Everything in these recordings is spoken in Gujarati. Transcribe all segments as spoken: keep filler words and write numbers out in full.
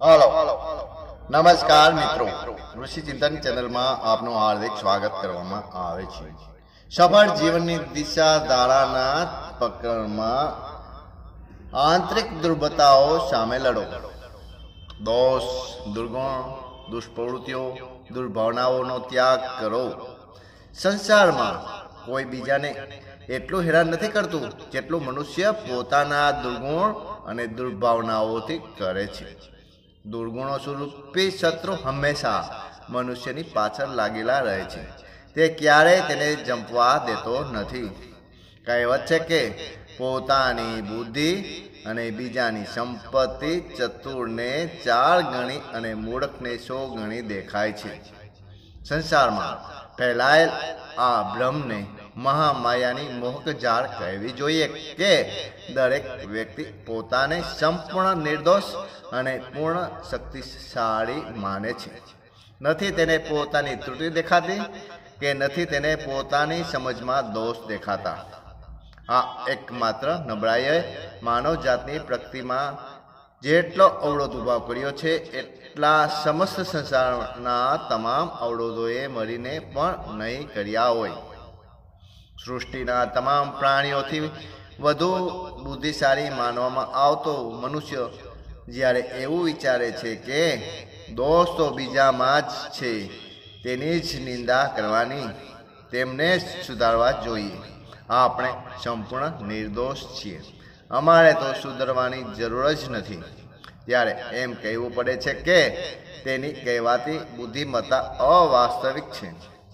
हेलो नमस्कार मित्रों, ऋषि चिंतन चैनल में आपનું हार्दिक स्वागत કરવામાં આવે છે। સફળ જીવનની દિશા ધારાના પકડમાં આંતરિક દુર્બળતાઓ સામે લડો। દોષ, દુર્ગુણ, દુષ્પ્રવૃત્તિઓ, દુર્ભાવનાઓનો ત્યાગ કરો। સંસારમાં કોઈ બીજાને એટલું હેરાન નથી કરતું જેટલું મનુષ્ય પોતાના દુર્ગુણ અને દુર્ભાવનાઓથી કરે છે। દુર્ગુણો સ્વરૂપી શત્રુ હંમેશા મનુષ્યની પાછળ લાગેલા રહે છે, તે ક્યારેય તેને જંપવા દેતો નથી। કહેવત છે કે પોતાની બુદ્ધિ અને બીજાની સંપત્તિ ચતુરને ચાર ગણી અને મૂર્ખને સો ગણી દેખાય છે। સંસારમાં ફેલાયેલ આ ભ્રમને મહામાયાની મોહક જાળ કહેવી જોઈએ કે દરેક વ્યક્તિ પોતાને સંપૂર્ણ નિર્દોષ અને પૂર્ણ શક્તિશાળી માને છે। નથી તેને પોતાની ત્રુટિ દેખાતી કે નથી તેને પોતાની સમજમાં દોષ દેખાતા। આ એકમાત્ર નબળાઈએ માનવ જાતની પ્રગતિમાં જેટલો અવરોધ ઉભા કર્યો છે એટલા સમસ્ત સંસારના તમામ અવરોધોએ મળીને પણ નહીં કર્યા હોય। સૃષ્ટિના તમામ પ્રાણીઓથી વધુ બુદ્ધિશાળી માનવામાં આવતો મનુષ્ય જ્યારે એવું વિચારે છે કે દોષ તો બીજામાં જ છે, તેની જ નિંદા કરવાની, તેમને જ સુધારવા જોઈએ। આપણે સંપૂર્ણ નિર્દોષ છીએ, અમારે તો સુધરવાની જરૂર જ નથી, ત્યારે એમ કહેવું પડે છે કે તેની કહેવાતી બુદ્ધિમત્તા અવાસ્તવિક છે।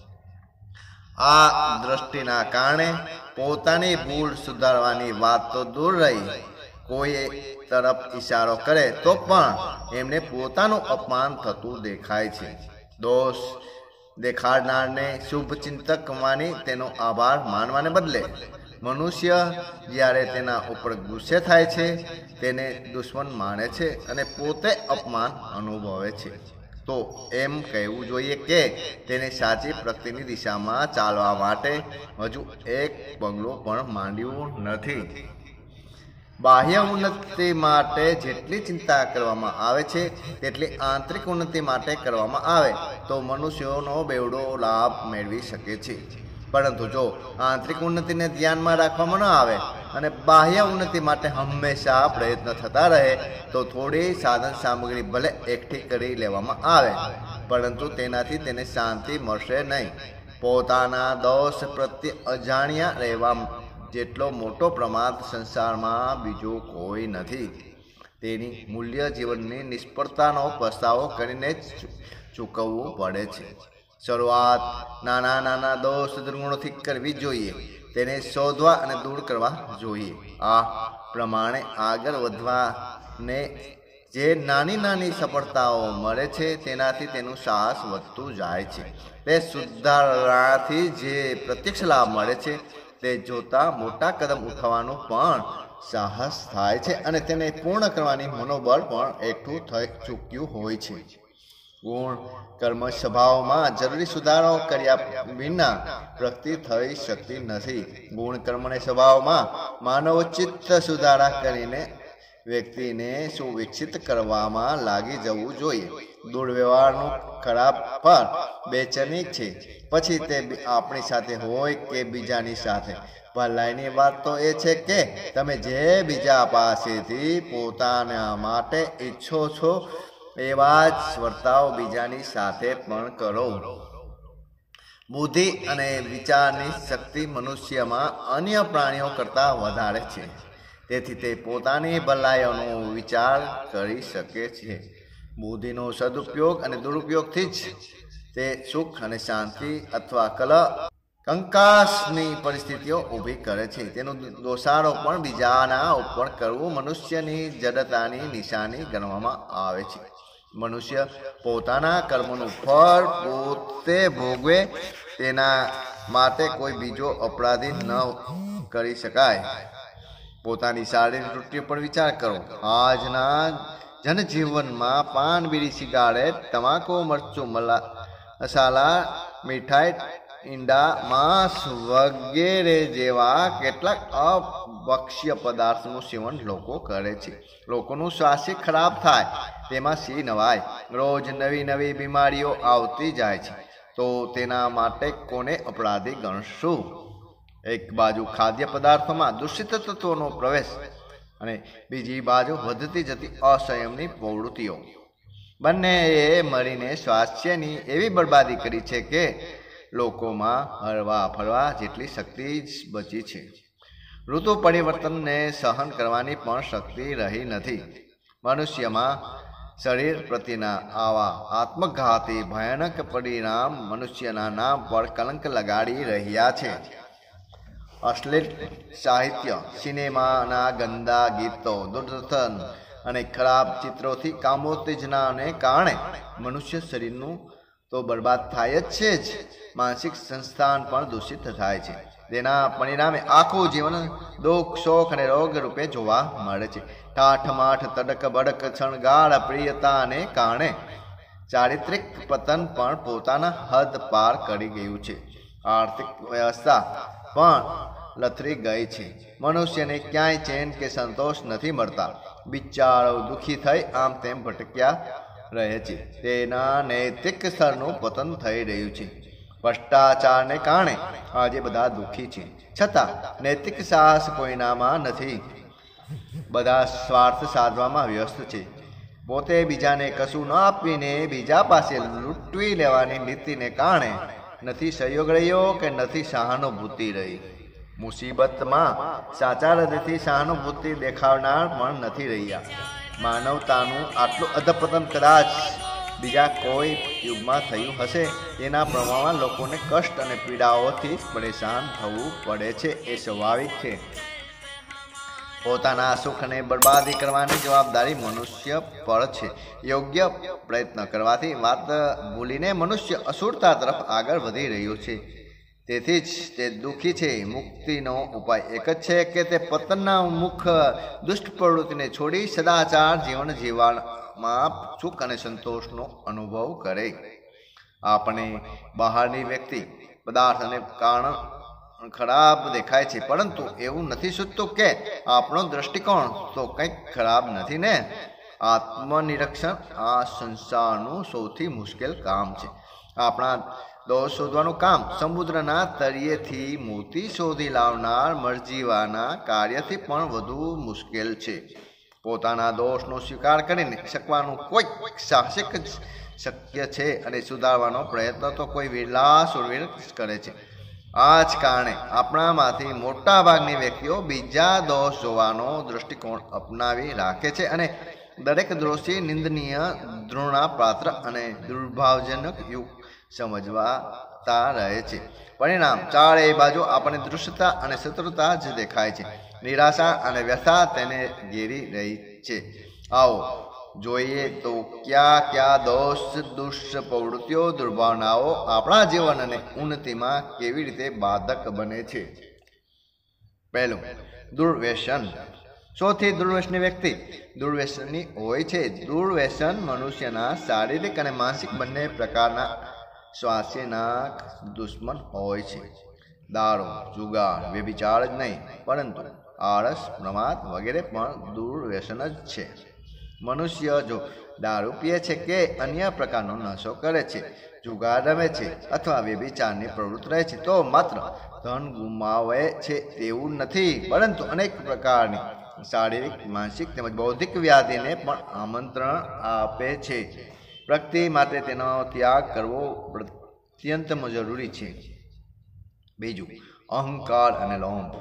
આ દ્રષ્ટિના કારણે પોતાની ભૂલ સુધારવાની વાત તો દૂર રહી, કોઈ તરફ ઈશારો કરે તો પણ એમને પોતાનું અપમાન થતું દેખાય છે। દોષ દેખાડનારને શુભ ચિંતક માની તેનો આભાર માનવાને બદલે મનુષ્ય જ્યારે તેના ઉપર ગુસ્સે થાય છે તેને દુશ્મન માને છે અને પોતે અપમાન અનુભવે છે, તો એમ કહેવું જોઈએ કે તેને સાચી પ્રગતિની દિશામાં ચાલવા માટે હજુ એક પગલું પણ માંડ્યું નથી। બાહ્ય ઉન્નતિ માટે જેટલી ચિંતા કરવામાં આવે છે તેટલી આંતરિક ઉન્નતિ માટે કરવામાં આવે તો મનુષ્યોનો બેવડો લાભ મેળવી શકે છે। પરંતુ જો આંતરિક ઉન્નતિને ધ્યાનમાં રાખવામાં ન આવે અને બાહ્ય ઉન્નતિ માટે હંમેશા પ્રયત્ન થતા રહે તો થોડી સાધન સામગ્રી ભલે એકઠી કરી લેવામાં આવે પરંતુ તેનાથી તેને શાંતિ મળશે નહીં। પોતાના દોષ પ્રત્યે અજાણ્યા રહેવા જેટલો મોટો પ્રમાદ સંસારમાં બીજો કોઈ નથી। તેની મૂલ્ય જીવનની નિષ્ફળતાનો પસ્તાવો કરીને જ ચૂકવવું પડે છે। શરૂઆત નાના નાના દોષ દુર્ગુણોથી કરવી જોઈએ, તેને શોધવા અને દૂર કરવા જોઈએ। આ પ્રમાણે આગળ વધવાને જે નાની નાની સફળતાઓ મળે છે તેનાથી તેનું સાહસ વધતું જાય છે। તે સુધારણાથી જે પ્રત્યક્ષ લાભ મળે છે તે જોતા મોટા કદમ ઉઠાવવાનું પણ સાહસ થાય છે અને તેને પૂર્ણ કરવાની મનોબળ પણ એકઠું થઈ ચૂક્યું હોય છે। ગુણ કર્મ સ્વભાવમાં જરૂરી સુધારો કર્યા વિના પ્રગતિ થઈ શકતી નથી। ગુણ કર્મને સ્વભાવમાં માનવોચિત સુધારા કરીને વ્યક્તિને સુવિકસિત કરવામાં લાગી જવું જોઈએ। દુર્વ્યવહારનું ખરાબ પર બેચેની છે, પછી તે આપણી સાથે હોય કે બીજાની સાથે। ભલાઈની વાત તો એ છે કે તમે જે બીજા પાસેથી પોતાના માટે ઈચ્છો છો એવા જ વર્તાવ બીજાની સાથે પણ કરો। બુદ્ધિ અને વિચારની શક્તિ મનુષ્યમાં અન્ય પ્રાણીઓ કરતાં વધારે છે, તેથી તે પોતાની ભલાઈઓનો વિચાર કરી શકે છે। બુદ્ધિનો સદુપયોગ અને દુરુપયોગથી જ તે સુખ અને શાંતિ અથવા કલહ કંકાસની પરિસ્થિતિઓ ઊભી કરે છે। તેનો દોષારો પણ બીજાના ઉપર કરવું મનુષ્યની જડતાની નિશાની ગણવામાં આવે છે। મનુષ્ય પોતાના કર્મોનું ફળ પોતે ભોગવે તેના માટે કોઈ બીજો અપરાધી ન કરી શકાય। પોતાની શારીરિક ત્રુટિઓ પર વિચાર કરો। આજના જનજીવનમાં પાન, બીડી, સિગારેટ, તમાકુ, મરચું, મસાલા, મીઠાઈ, ઈંડા માંસ વગેરે જેવા કેટલાક અભક્ષ્ય પદાર્થનું સેવન લોકો કરે છે. લોકોનું સ્વાસ્થ્ય ખરાબ થાય તેમાં સી નવાય. રોજ નવી નવી બીમારીઓ આવતી જાય છે તો તેના માટે કોને અપરાધી ગણશું? એક બાજુ ખાદ્ય પદાર્થોમાં દૂષિત તત્વોનો પ્રવેશ અને બીજી બાજુ વધતી જતી અસંયમની પ્રવૃત્તિઓ, બંનેએ મળીને સ્વાસ્થ્યની એવી બરબાદી કરી છે કે લોકોમાં હરવા ફરવા જેટલી શક્તિ જ બચી છે. ઋતુ પરિવર્તનને સહન કરવાની પણ શક્તિ રહી નથી. મનુષ્યમાં શરીર પ્રત્યેના આવા આત્મઘાતી ભયાનક પરિણામ મનુષ્યના નામ પર કલંક લગાડી રહ્યા છે. અશ્લીલ સાહિત્ય, સિનેમાના ગંદા ગીતો, દુર્દર્શન અને ખરાબ ચિત્રોથી કામોત્તેજનાને કારણે મનુષ્ય શરીરનું તો બરબાદ થાય જ છે જ માનસિક સંસ્થાન પણ દૂષિત થાય છે. તેના પરિણામે આખું જીવન દુઃખ શોક અને રોગ રૂપે જોવા મળે છે. ઠાઠમાઠ તડક બડક શણગાર પ્રિયતાને કારણે ચારિત્રિક પતન પણ પોતાના હદ પાર કરી ગયું છે. આર્થિક વ્યવસ્થા પણ લથરી ગઈ છે. મનુષ્યને ક્યાંય ચેન કે સંતોષ નથી મળતા. બિચારો દુઃખી થઈ આમ તેમ ભટક્યા રહે છે. તેના નૈતિક સ્તરનું પતન થઈ રહ્યું છે. ભ્રષ્ટાચારને કારણે આજે બધા દુઃખી છે, છતાં નૈતિક સાહસ કોઈનામાં નથી. બધા સ્વાર્થ સાધવામાં વ્યસ્ત છે. પોતે બીજાને કશું ન આપીને બીજા પાસે લૂંટવી લેવાની નીતિને કારણે નથી સહયોગ રહ્યો કે નથી સહાનુભૂતિ રહી. મુસીબતમાં સાચા હૃદયથી સહાનુભૂતિ દેખાડનાર પણ નથી રહ્યા. માનવતાનું આટલું અધપતન કદાચ બીજા કોઈ યુગમાં થયું હશે. તેના પ્રમાણમાં લોકોને કષ્ટ અને પીડાઓથી પરેશાન થવું પડે છે એ સ્વાભાવિક છે. પોતાના સુખને બરબાદી કરવાની જવાબદારી મનુષ્ય પર છે. યોગ્ય પ્રયત્ન કરવાથી વાત ભૂલીને મનુષ્ય અસુરતા તરફ આગળ વધી રહ્યું છે. તેથી જ તે દુઃખી છે. મુક્તિનો ઉપાય એક જ છે કે તે પતનના મુખ દુષ્ટ પ્રવૃત્તિને છોડી સદાચાર જીવન જીવવામાં સુખ અને સંતોષનો અનુભવ કરે. આપણે બહારની વ્યક્તિ પદાર્થ અને કારણ ખરાબ દેખાય છે, પરંતુ એવું નથી સૂચતું કે આપણો દ્રષ્ટિકોણ તો કંઈક ખરાબ નથી ને. આત્મનિરીક્ષણ આ સંસારનું સૌથી મુશ્કેલ કામ છે. આપણા દોષ શોધવાનું કામ સમુદ્રના તળિયેથી મોતી શોધી લાવનાર મરજીવાના કાર્યથી પણ વધુ મુશ્કેલ છે. પોતાના દોષનો સ્વીકાર કરીને શકવાનું કોઈ સાહસિક જ શક્ય છે અને સુધારવાનો પ્રયત્ન તો કોઈ વિરલા સુરવીર કરે છે. આ જ કારણે આપણામાંથી મોટા ભાગની વ્યક્તિઓ બીજા દોષ જોવાનો દૃષ્ટિકોણ અપનાવી રાખે છે અને દરેક દોષી નિંદનીય, દ્રોણાપાત્ર અને દુર્ભાવજનક યુગ સમજવાતા રહે છે. પરિણામ ચારેય બાજુ આપણને દૃશ્યતા અને શત્રુતા જ દેખાય છે. નિરાશા અને વ્યથા તેને ઘેરી રહી છે. આવો જોઈએ તો ક્યાં ક્યાં દોષ, દુષ્પ્રવૃત્તિઓ, દુર્ભાવનાઓ આપણા જીવન અને ઉન્નતિમાં કેવી રીતે બાધક બને છે. પહેલું, દુર્વ્યસન. સૌથી દુર્વ્યસની વ્યક્તિ દુર્વ્યસની હોય છે. દુર્વ્યસન મનુષ્યના શારીરિક અને માનસિક બંને પ્રકારના સ્વાસ્થ્યના દુશ્મન હોય છે. દારૂ, જુગાર, વ્યભિચાર જ નહીં, પરંતુ આળસ, પ્રમાદ વગેરે પણ દુર્વ્યસન જ છે. મનુષ્ય જો દારૂ પીએ છે કે અન્ય પ્રકારનો નશો કરે છે, જુગાર રમે છે અથવા વ્યભિચારની પ્રવૃત્તિ રહે છે તો માત્ર ધન ગુમાવે છે તેવું નથી, પરંતુ અનેક પ્રકારની શારીરિક, માનસિક તેમજ બૌદ્ધિક વ્યાધિને પણ આમંત્રણ આપે છે. પ્રગતિ માટે તેનો ત્યાગ કરવો અત્યંત જરૂરી છે. બીજું, અહંકાર અને લોભ.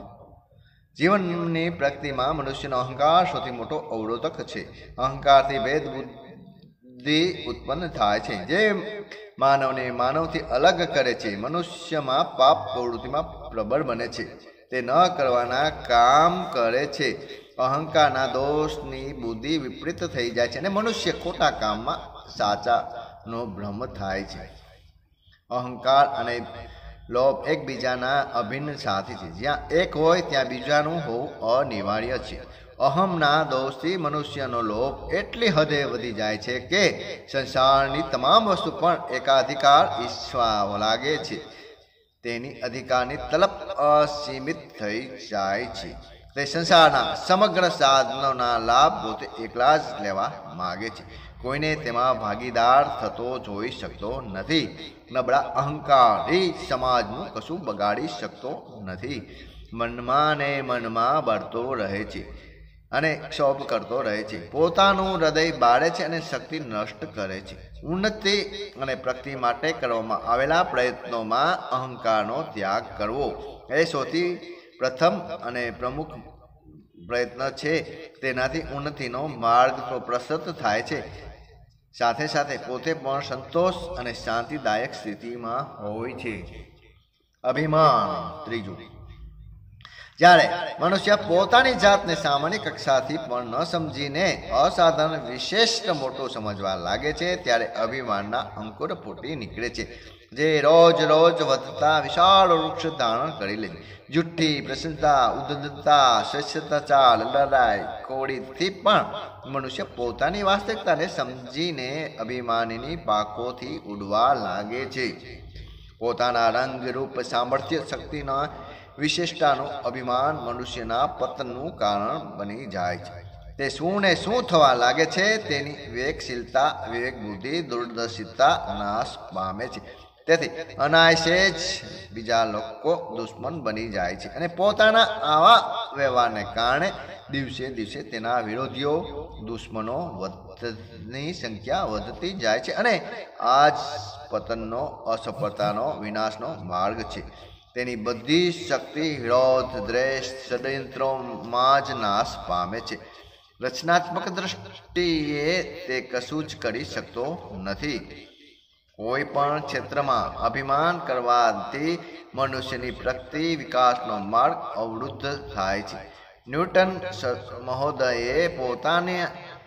જીવનની પ્રગતિમાં મનુષ્યનો અહંકાર સૌથી મોટો અવરોધક છે. અહંકારથી ભેદ બુદ્ધિ ઉત્પન્ન થાય છે, જે માનવને માનવથી અલગ કરે છે. મનુષ્યમાં પાપ પ્રવૃત્તિમાં પ્રબળ બને છે. તે ન કરવાના કામ કરે છે. અહંકારના દોષની બુદ્ધિ વિપરીત થઈ જાય છે અને મનુષ્ય ખોટા કામમાં સાચાનો ભ્રમ થાય છે. અહંકાર અને લોભ એકબીજાના અભિન્ન સાથી છે. જ્યાં એક હોય ત્યાં બીજાનું હોવું અનિવાર્ય છે. અહમના દોષથી મનુષ્યનો લોભ એટલી હદે વધી જાય છે કે સંસારની તમામ વસ્તુ પણ એકાધિકાર ઈચ્છવા લાગે છે. તેની અધિકારની તલપ અસીમિત થઈ જાય છે. તે સંસારના સમગ્ર સાધનોના લાભ પોતે એકલા જ લેવા માગે છે. કોઈને તેમાં ભાગીદાર થતો જોઈ શકતો નથી. નબળા અહંકારી સમાજનું કશું બગાડી શકતો નથી. મનમાં ને મનમાં બળતો રહે છે અને ક્ષોભ કરતો રહે છે. પોતાનું હૃદય બાળે છે અને શક્તિ નષ્ટ કરે છે. ઉન્નતિ અને પ્રગતિ માટે કરવામાં આવેલા પ્રયત્નોમાં અહંકારનો ત્યાગ કરવો એ સૌથી પ્રથમ અને પ્રમુખ પ્રયત્ન છે. તેનાથી ઉન્નતિનો માર્ગ તો પ્રશસ્ત થાય છે, સાથે સાથે પોતે પણ સંતોષ અને શાંતિદાયક સ્થિતિમાં હોય છે. અભિમાન. ત્રીજું, જ્યારે મનુષ્ય પોતાની જાતને સામાન્ય કક્ષાથી પણ ન સમજીને અસાધારણ વિશેષ મોટો સમજવા લાગે છે, ત્યારે અભિમાનના અંકુર ફૂટી નીકળે છે, જે રોજ રોજ વધતા વિશાળ વૃક્ષ ધારણ કરી લે છે. જુઠ્ઠી પ્રશંસા, ઉદ્ધતતા, શિષ્ટાચાર, લડાઈ કોડીથી પણ મનુષ્ય પોતાની વાસ્તવિકતાને સમજીને અભિમાનની પાખોથી ઉડવા લાગે છે. પોતાના રંગ, રૂપ, સામર્થ્ય, શક્તિના વિશેષતાનું અભિમાન મનુષ્યના પતનનું કારણ બની જાય છે. તે શું ને શું થવા લાગે છે તેની વિવેકશીલતા, વિવેક બુદ્ધિ, દૂરદર્શિતા નાશ પામે છે. તેથી અનાયસે જ બીજા લોકો દુશ્મન બની જાય છે અને પોતાના આવા વ્યવહારને કારણે દિવસે દિવસે તેના વિરોધીઓ, દુશ્મનો વધની સંખ્યા વધતી જાય છે અને આ જ પતનનો, અસફળતાનો, વિનાશનો માર્ગ છે. તેની બધી શક્તિ વિરોધ, દ્વેષ, ષડયંત્રોમાં જ નાશ પામે છે. રચનાત્મક દ્રષ્ટિએ તે કશું જ કરી શકતો નથી. કોઈ પણ ક્ષેત્રમાં અભિમાન કરવાથી મનુષ્યની પ્રગતિ, વિકાસનો માર્ગ અવરુદ્ધ થાય છે. ન્યૂટન મહોદયે પોતાની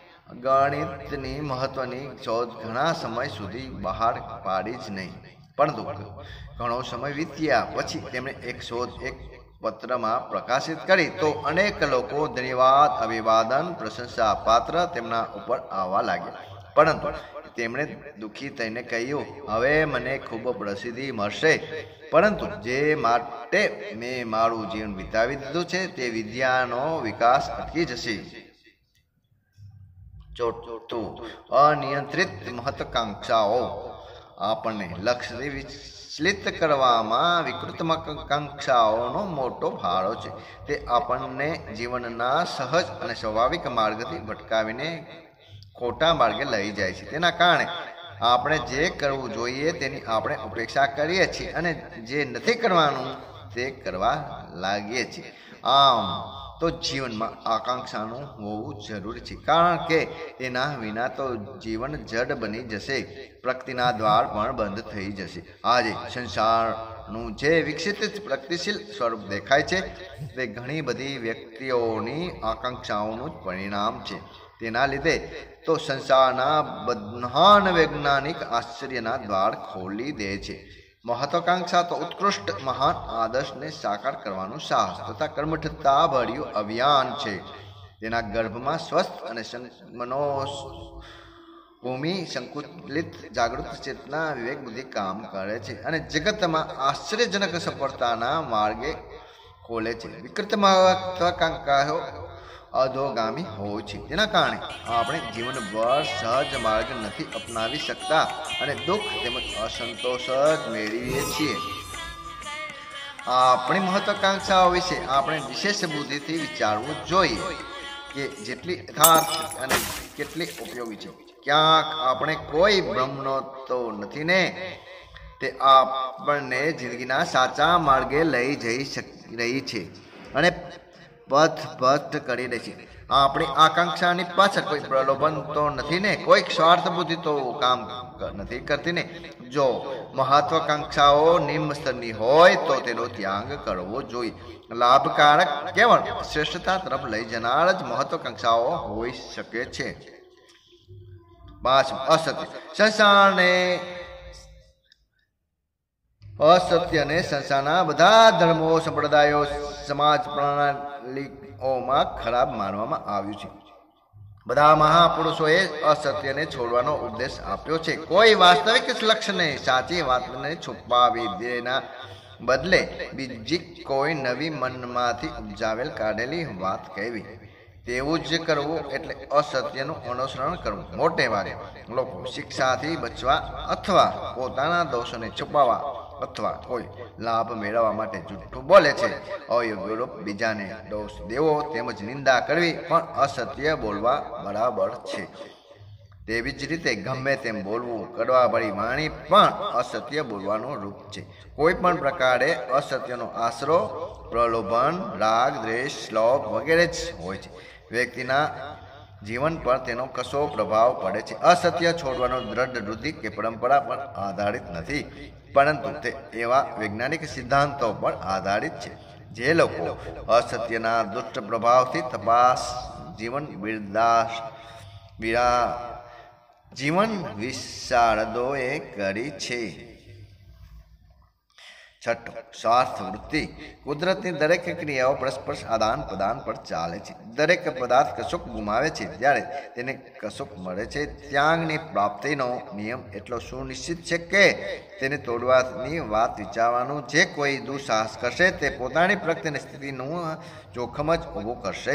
ગણિતની મહત્વની શોધ ઘણા સમય સુધી બહાર પાડી જ નહીં, પરંતુ ઘણો સમય વીત્યા પછી તેમણે એક શોધ એક પત્રમાં પ્રકાશિત કરી તો અનેક લોકો ધન્યવાદ, અભિવાદન, પ્રશંસા પાત્ર તેમના ઉપર આવવા લાગ્યા. પરંતુ તેમણે દુઃખી થઈને કહ્યું, હવે મને ખૂબ પ્રસિદ્ધિ મળશે, પરંતુ જે માટે મેં મારું જીવન વિતાવી દીધું છે તે વિદ્યાનો વિકાસ અટકી જશે. ચોથું, અનિયંત્રિત મહત્વાકાંક્ષાઓ. આપણને લક્ષ્યથી વિચલિત કરવામાં વિકૃત મહત્વાકાંક્ષાઓનો મોટો ફાળો છે. તે આપણને જીવનના સહજ અને સ્વાભાવિક માર્ગથી ભટકાવીને ખોટા માર્ગે લઈ જાય છે. તેના કારણે આપણે જે કરવું જોઈએ તેની આપણે ઉપેક્ષા કરીએ છીએ અને જે નથી કરવાનું તે કરવા લાગીએ છીએ. આમ તો જીવનમાં આકાંક્ષાનું હોવું જરૂરી છે, કારણ કે તેના વિના તો જીવન જડ બની જશે, પ્રગતિના દ્વાર પણ બંધ થઈ જશે. આજે સંસારનું જે વિકસિત પ્રગતિશીલ સ્વરૂપ દેખાય છે તે ઘણી બધી વ્યક્તિઓની આકાંક્ષાઓનું જ પરિણામ છે. તેના લીધે તો સંસારના મહાન વૈજ્ઞાનિક આશ્ચર્યના દ્વાર ખોલી દે છે. મહત્વાકાંક્ષા તો ઉત્કૃષ્ટ મહાન આદર્શને સાકાર કરવાનું સાહસ તથા કર્મઠતા ભર્યું અભિયાન છે. તેના ગર્ભમાં સ્વસ્થ અને મનોભૂમિ સંકુલિત જાગૃત ચેતના, વિવેક બુદ્ધિ કામ કરે છે અને જગતમાં આશ્ચર્યજનક સફળતાના માર્ગે ખોલે છે. વિકૃત મહત્વાકાંક્ષાઓ અધોગામી હોય છે. તેના કારણે આપણે જીવનભર સહજ માર્ગ નથી અપનાવી શકતા અને દુઃખ તેમજ અસંતોષ જ મેળવીએ છીએ. આપણી મહત્વાકાંક્ષાઓ વિશે આપણે વિશેષ બુદ્ધિથી વિચારવું જોઈએ કે જેટલી યથાર્થ અને કેટલી ઉપયોગી છે. ક્યાંક આપણે કોઈ ભ્રમનો તો નથી ને? તે આપણને જિંદગીના સાચા માર્ગે લઈ જઈ રહી છે અને પથ ભ્રષ્ટ કરી દે છે. આપણી આકાંક્ષાની પાછળ કોઈ પ્રલોભન તો નથી ને? કોઈ સ્વાર્થ બુદ્ધિ તો કામ નથી કરતી ને? જો મહત્વાકાંક્ષાઓ નિમ્ન સ્તરની હોય તો તેનો ત્યાગ કરવો જોઈએ. લાભકારક કેવળ શ્રેષ્ઠતા તરફ લઈ જનાર જ મહત્વાકાંક્ષાઓ હોઈ શકે છે. પાંચમું, અસત્ય. સંસારને અસત્ય અને સંસારના બધા ધર્મો, સંપ્રદાયો, સમાજ પ્રણાલીઓમાં ખરાબ માનવામાં આવ્યું છે. બધા મહાપુરુષોએ અસત્યને છોડવાનો ઉપદેશ આપ્યો છે. કોઈ વાસ્તવિક લક્ષ્યને, સાચી વાતને છુપાવી દેના બદલે બીજી કોઈ નવી મનમાંથી ઉપજાવેલ કાઢેલી વાત કહેવી. તેવું જ કરવું એટલે અસત્યનું અનુસરણ કરવું. મોટે ભાગે લોકો શિક્ષાથી બચવા અથવા પોતાના દોષોને છુપાવવા અથવા કોઈ લાભ મેળવવા માટે જૂઠું બોલે છે. અયોગ્ય રૂપ બીજાને દોષ દેવો તેમજ નિંદા કરવી પણ અસત્ય બોલવા બરાબર છે. તેવી જ રીતે ગમે તેમ બોલવું, કડવાભરી વાણી પણ અસત્ય બોલવાનું રૂપ છે. કોઈ પણ પ્રકારે અસત્યનો આશરો પ્રલોભન, રાગ, દ્વેષ, લોભ વગેરે જ હોય છે. વ્યક્તિના જીવન પર તેનો કશો પ્રભાવ પડે છે. અસત્ય છોડવાનો દ્રઢ વૃત્તિ કે પરંપરા પર આધારિત નથી, પરંતુ તે એવા વૈજ્ઞાનિક સિદ્ધાંતો પર આધારિત છે જે લોકો અસત્યના દુષ્ટ પ્રભાવથી તપાસ જીવન બિરદાસ વિરા જીવન વિશારદોએ કરી છે. છઠ્ઠું, સ્વાર્થ વૃત્તિ. કુદરતની દરેક ક્રિયાઓ પરસ્પર આદાન પ્રદાન પર ચાલે છે. દરેક પદાર્થ કશુંક ગુમાવે છે ત્યારે તેને કશુંક મળે છે. ત્યાગની પ્રાપ્તિનો નિયમ એટલો સુનિશ્ચિત છે કે તેને તોડવાની વાત વિચારવાનું જે કોઈ દુઃસાહસ કરશે તે પોતાની પ્રગતિની સ્થિતિનું જોખમ જ ઊભું કરશે.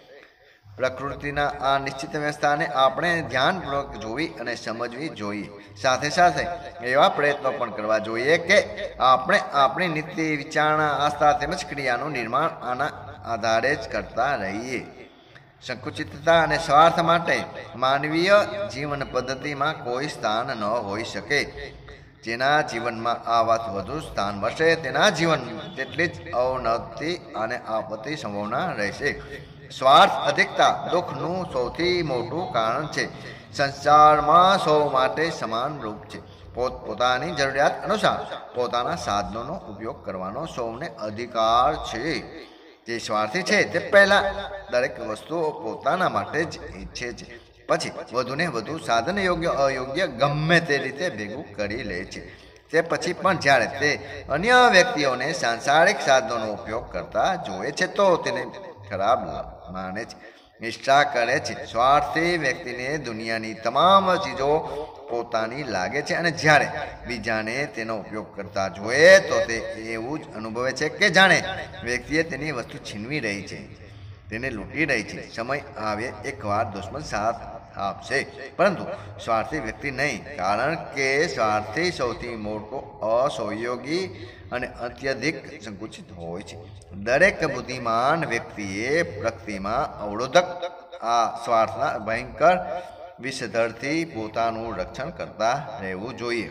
પ્રકૃતિના આ નિશ્ચિત વ્યવસ્થાને આપણે ધ્યાનપૂર્વક જોવી અને સમજવી જોઈએ. સાથે સાથે એવા પ્રયત્નો પણ કરવા જોઈએ કે આપણે આપણી નીતિ, વિચારણા, આસ્થા તેમજ ક્રિયાનું નિર્માણ આના આધારે જ કરતા રહીએ. સંકુચિતતા અને સ્વાર્થ માટે માનવીય જીવન પદ્ધતિમાં કોઈ સ્થાન ન હોઈ શકે. જેના જીવનમાં આ વાત વધુ સ્થાન મળશે તેના જીવન તેટલી જ અવનતિ અને આપત્તિ સંભાવના રહેશે. સ્વાર્થ અધિકતા દુઃખનું સૌથી મોટું કારણ છે. સંસારમાં સૌ માટે સમાન રૂપ છે. પોત પોતાની જરૂરિયાત અનુસાર પોતાના સાધનોનો ઉપયોગ કરવાનો સૌને અધિકાર છે. જે સ્વાર્થી છે તે પહેલા દરેક વસ્તુઓ પોતાના માટે જ ઈચ્છે છે, પછી વધુને વધુ સાધન યોગ્ય અયોગ્ય ગમે તે રીતે ભેગું કરી લે છે. તે પછી પણ જ્યારે તે અન્ય વ્યક્તિઓને સાંસારિક સાધનોનો ઉપયોગ કરતા જોવે છે તો તેને ખરાબ માને છે, નિષ્ઠા કરે છે. સ્વાર્થી વ્યક્તિને દુનિયાની તમામ ચીજો પોતાની લાગે છે અને જ્યારે બીજાને તેનો ઉપયોગ કરતા જોઈએ તો તે એવું જ અનુભવે છે કે જાણે વ્યક્તિએ તેની વસ્તુ છીનવી રહી છે, તેને લૂંટી રહી છે. સમય આવે એકવાર દુશ્મન સાથ આપશે, પરંતુ સ્વાર્થી વ્યક્તિ નહીં, કારણ કે સ્વાર્થી સૌથી મોટો અસહયોગી અને અત્યધિક સંકુચિત હોય છે. દરેક બુદ્ધિમાન વ્યક્તિએ પ્રગતિમાં અવરોધક આ સ્વાર્થના ભયંકર વિષધરથી પોતાનું રક્ષણ કરતા રહેવું જોઈએ.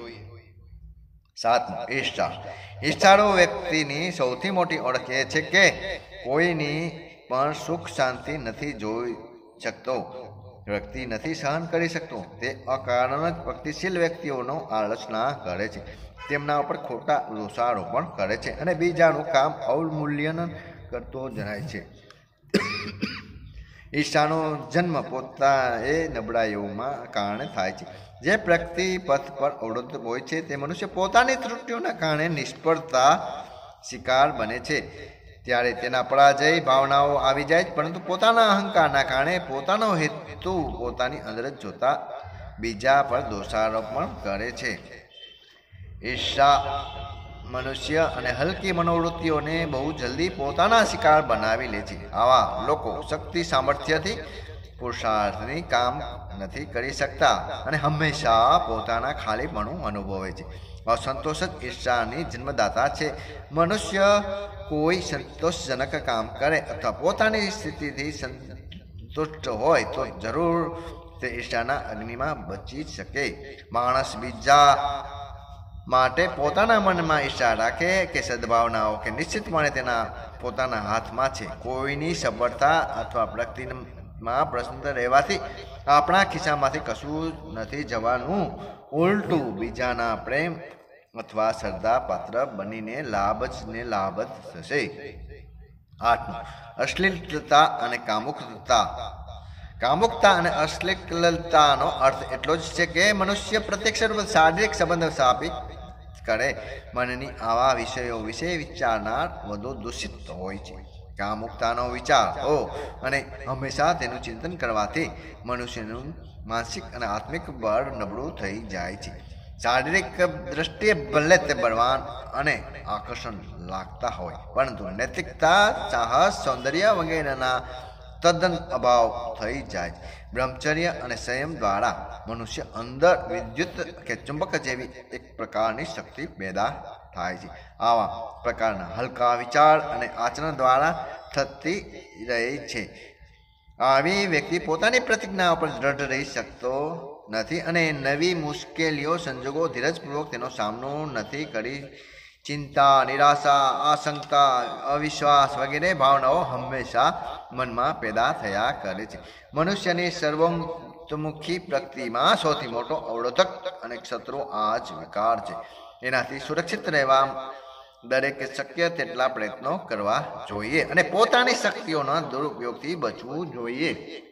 સાતમું, ઈર્ષા. ઈર્ષાળુ વ્યક્તિની સૌથી મોટી ઓળખ એ છે કે કોઈની પણ સુખ શાંતિ નથી જોઈ શકતો, વ્યક્તિ નથી સહન કરી શકતો. તે અકારણ જ પ્રગતિશીલ વ્યક્તિઓનો આલોચના કરે છે, તેમના ઉપર ખોટા દોષારોપણ કરે છે અને બીજાનું કામ અવમૂલ્યન કરતો જણાય છે. ઈર્ષાનો જન્મ પોતા એ નબળાઈઓમાં કારણે થાય છે. જે પ્રગતિ પથ પર અવરોધ હોય છે તે મનુષ્ય પોતાની ત્રુટિઓના કારણે નિષ્ફળતા શિકાર બને છે. ત્યારે તેના પરાજય ભાવનાઓ આવી જાય, પરંતુ પોતાના અહંકારના કારણે પોતાનો હેતુ પોતાની અંદર જ જોતા બીજા પર દોષારોપણ કરે છે. ઈર્ષા મનુષ્ય અને હલકી મનોવૃત્તિઓને બહુ જલ્દી પોતાના શિકાર બનાવી લે છે. આવા લોકો શક્તિ સામર્થ્યથી પુરુષાર્થની કામ નથી કરી શકતા અને હંમેશા પોતાના ખાલીપણું અનુભવે છે. અસંતોષ જ ઈર્ષાની જન્મદાતા છે. મનુષ્ય કોઈ સંતોષજનક કામ કરે અથવા પોતાની સ્થિતિથી સંતુષ્ટ હોય તો જરૂર તે ઈર્ષાના અગ્નિમાં બચી શકે. માણસ બીજા માટે પોતાના મનમાં ઈર્ષા રાખે કે સદભાવનાઓ કે નિશ્ચિતપણે તેના પોતાના હાથમાં છે. કોઈની સફળતા અથવા પ્રગતિમાં પ્રસન્ન રહેવાથી આપણા ખિસ્સામાંથી કશું નથી જવાનું, ઉલટું બીજાના પ્રેમ અથવા શ્રદ્ધા પાત્ર બનીને લાભ જ ને લાભ જ થશે. આઠમું, અશ્લીલતા અને કામુકતા. કામુકતા અને અશ્લીલતાનો અર્થ એટલો જ છે કે મનુષ્ય પ્રત્યક્ષ રૂપે શારીરિક સંબંધ સ્થાપિત કરે. મનની આવા વિષયો વિશે વિચારનાર વધુ દૂષિત હોય છે. કામુકતાનો વિચાર હો અને હંમેશા તેનું ચિંતન કરવાથી મનુષ્યનું માનસિક અને આત્મિક બળ નબળું થઈ જાય છે. શારીરિક દ્રષ્ટિએ ભલે તે બળવાન અને આકર્ષણ લાગતા હોય, પરંતુ નૈતિકતા, સાહસ, સૌંદર્ય વગેરેના તદ્દન અભાવ થઈ જાય. બ્રહ્મચર્ય અને સંયમ દ્વારા મનુષ્ય અંદર વિદ્યુત કે ચુંબક જેવી એક પ્રકારની શક્તિ પેદા થાય છે. આવા પ્રકારના હલકા વિચાર અને આચરણ દ્વારા થતી રહી છે. આવી વ્યક્તિ પોતાની પ્રતિજ્ઞા પર દ્રઢ રહી શકતો નથી અને નવી મુશ્કેલીઓ સંજોગો ધીરજપૂર્વક તેનો સામનો નથી કરી. ચિંતા, નિરાશા, આશંકા, અવિશ્વાસ વગેરે ભાવનાઓ હંમેશા મનમાં પેદા થયા કરે છે. મનુષ્યની સર્વોન્મુખી પ્રગતિમાં સૌથી મોટો અવરોધક અને શત્રુ આ જ વિકાર છે. એનાથી સુરક્ષિત રહેવા દરેક શક્ય તેટલા પ્રયત્નો કરવા જોઈએ અને પોતાની શક્તિઓના દુરુપયોગથી બચવું જોઈએ.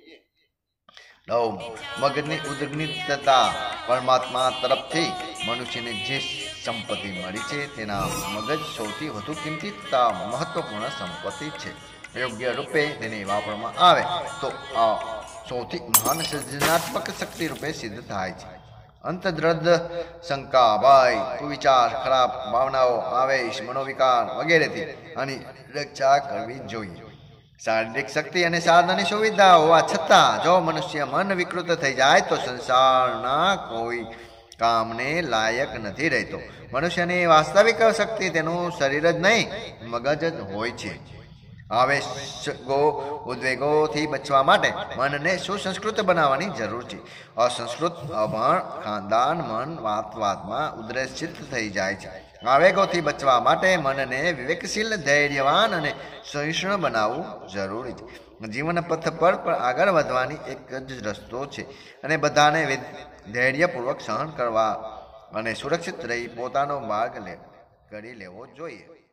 નવ, મગજની ઉદ્ગ્નિતતા. પરમાત્મા તરફથી મનુષ્યને જે સંપત્તિ મળી છે તેના મગજ સૌથી વધુ કિંમતી તથા મહત્વપૂર્ણ સંપત્તિ છે. યોગ્ય રૂપે તેને વાપરવામાં આવે તો આ સૌથી મહાન સર્જનાત્મક શક્તિ રૂપે સિદ્ધ થાય છે. અંતદ્રદ્ધ, શંકા, ભય, કુવિચાર, ખરાબ ભાવનાઓ, આવેશ, મનોવિકાર વગેરેથી આની રક્ષા કરવી જોઈએ. શારીરિક શક્તિ અને સાધનની સુવિધા હોવા છતાં જો મનુષ્ય મન વિકૃત થઈ જાય તો સંસારના કોઈ કામને લાયક નથી રહેતો. મનુષ્યની વાસ્તવિક શક્તિ તેનું શરીર જ નહીં, મગજ જ હોય છે. આવેશો, ઉદ્વેગોથી બચવા માટે મનને સુસંસ્કૃત બનાવવાની જરૂર છે. અસંસ્કૃત, અભણ, ખાનદાન મન વાત વાતમાં ઉદ્રેષિત થઈ જાય છે. આવેગોથી બચવા માટે મનને વિવેકશીલ, ધૈર્યવાન અને સહિષ્ણુ બનાવવું જરૂરી છે. જીવન પથ પર પણ આગળ વધવાની એક જ રસ્તો છે અને બધાને ધૈર્યપૂર્વક સહન કરવા અને સુરક્ષિત રહી પોતાનો માર્ગ લે કરી લેવો જોઈએ.